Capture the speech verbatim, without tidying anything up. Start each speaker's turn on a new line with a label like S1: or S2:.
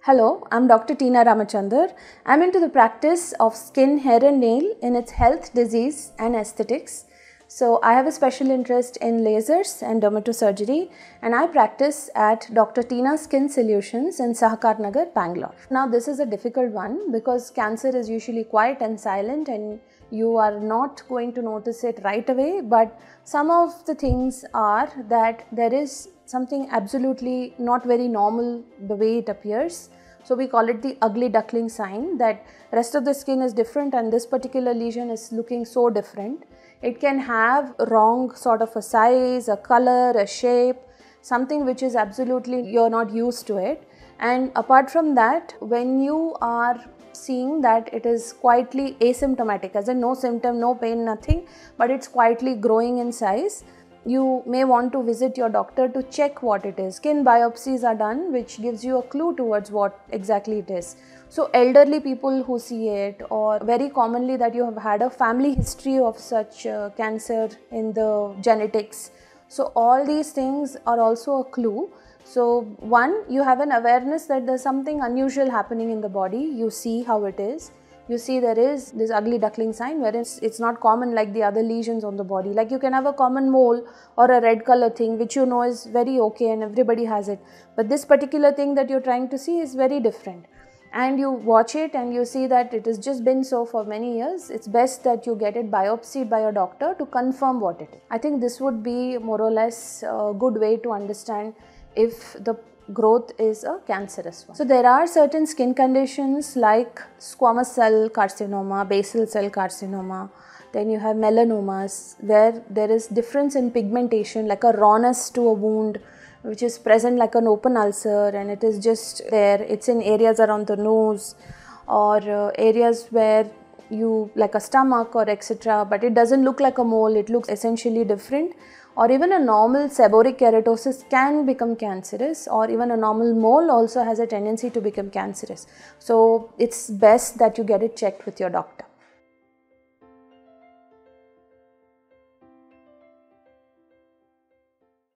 S1: Hello, I'm Doctor Tina Ramachander. I'm into the practice of skin, hair and nail in its health, disease and aesthetics. So I have a special interest in lasers and dermatosurgery, and I practice at Doctor Tina Skin Solutionz in Sahakarnagar, Bangalore. Now this is a difficult one because cancer is usually quiet and silent and you are not going to notice it right away, but some of the things are that there is something absolutely not very normal the way it appears. So we call it the ugly duckling sign, that rest of the skin is different and this particular lesion is looking so different. It can have wrong sort of a size, a color, a shape, something which is absolutely you're not used to it. And apart from that, when you are seeing that it is quietly asymptomatic, as in no symptom, no pain, nothing, but it's quietly growing in size, you may want to visit your doctor to check what it is. Skin biopsies are done, which gives you a clue towards what exactly it is. So elderly people who see it, or very commonly that you have had a family history of such uh, cancer in the genetics. So all these things are also a clue. So one, you have an awareness that there's something unusual happening in the body. You see how it is. You see there is this ugly duckling sign where it's, it's not common like the other lesions on the body. Like you can have a common mole or a red color thing which you know is very okay and everybody has it. But this particular thing that you're trying to see is very different. And you watch it and you see that it has just been so for many years. It's best that you get it biopsied by a doctor to confirm what it is. I think this would be more or less a good way to understand if the growth is a cancerous one. So there are certain skin conditions like squamous cell carcinoma, basal cell carcinoma, then you have melanomas where there is difference in pigmentation, like a rawness to a wound which is present like an open ulcer and it is just there. It's in areas around the nose or uh, areas where you like a stomach or et cetera, but it doesn't look like a mole, it looks essentially different. Or even a normal seborrheic keratosis can become cancerous, or even a normal mole also has a tendency to become cancerous. So it's best that you get it checked with your doctor.